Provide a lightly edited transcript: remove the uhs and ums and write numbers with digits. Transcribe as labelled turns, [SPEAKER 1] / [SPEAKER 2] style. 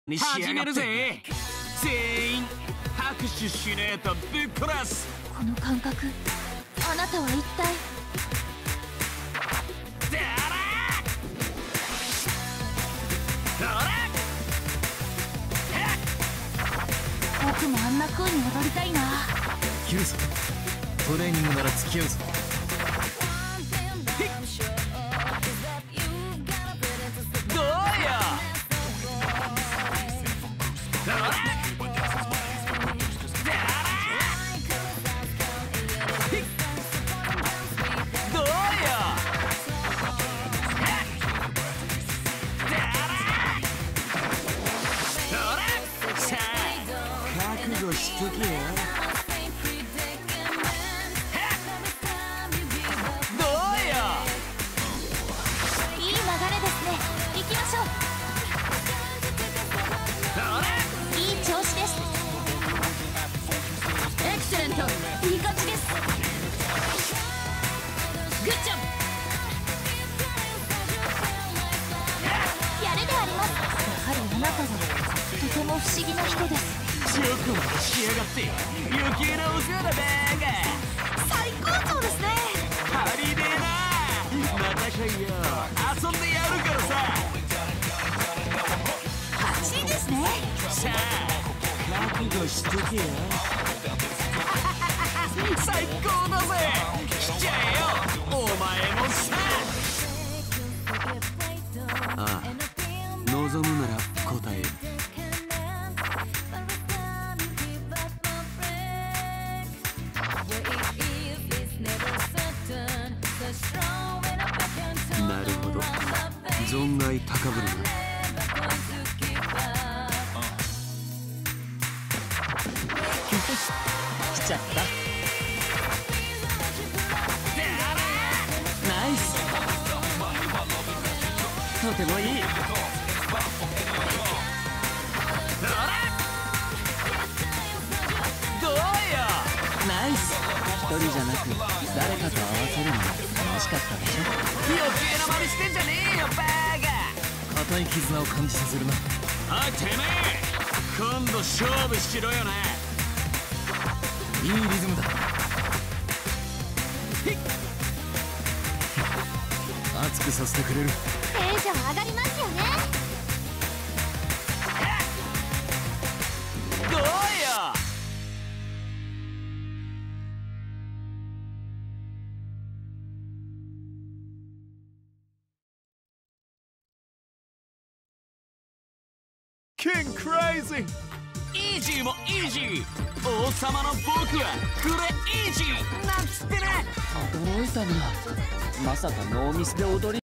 [SPEAKER 1] に始めるぜ。全員拍手しねえとぶっ殺す。
[SPEAKER 2] この感覚、あなたは一体。僕もあんな風に踊りたいな。
[SPEAKER 3] キュウソ、トレーニングなら付き合うぞ。
[SPEAKER 1] どうよ。覚悟しとけよ。どうよ。
[SPEAKER 2] いい流れですね。行きましょう。いい調子です。エクセレント。いい感じです。グッジョブ。やるであります。やはりあなたはとても不思議な人です。
[SPEAKER 1] チョコまでしやがって余計なお世話だべーが。
[SPEAKER 2] 最高潮ですね。
[SPEAKER 1] 足りねえな。またかよ。遊んでやるからさ。
[SPEAKER 2] 8位ですね。
[SPEAKER 1] さあ覚悟しとけよ。最高だぜ。来ちゃえよお前もさ。ああ、望むなら答える。なるほど、存外高ぶるな。
[SPEAKER 3] 来ちゃった。
[SPEAKER 1] ナイス。とてもいい。どうよ。
[SPEAKER 3] ナイス。一人じゃなく誰かと合わせるのが楽しかったでしょ。
[SPEAKER 1] 余計な真似してんじゃねえよバーガー。
[SPEAKER 3] 固い絆を感じさせるな。
[SPEAKER 1] おいてめえ、今度勝負しろよな。
[SPEAKER 3] いいリズムだ。熱くさせてくれる。
[SPEAKER 2] テンション上がりますよね。
[SPEAKER 1] どうよ。キンクレイジー。イージーもイージー。王様の僕はクレイジーなんつってね。
[SPEAKER 3] 驚いたな。まさかノーミスで踊り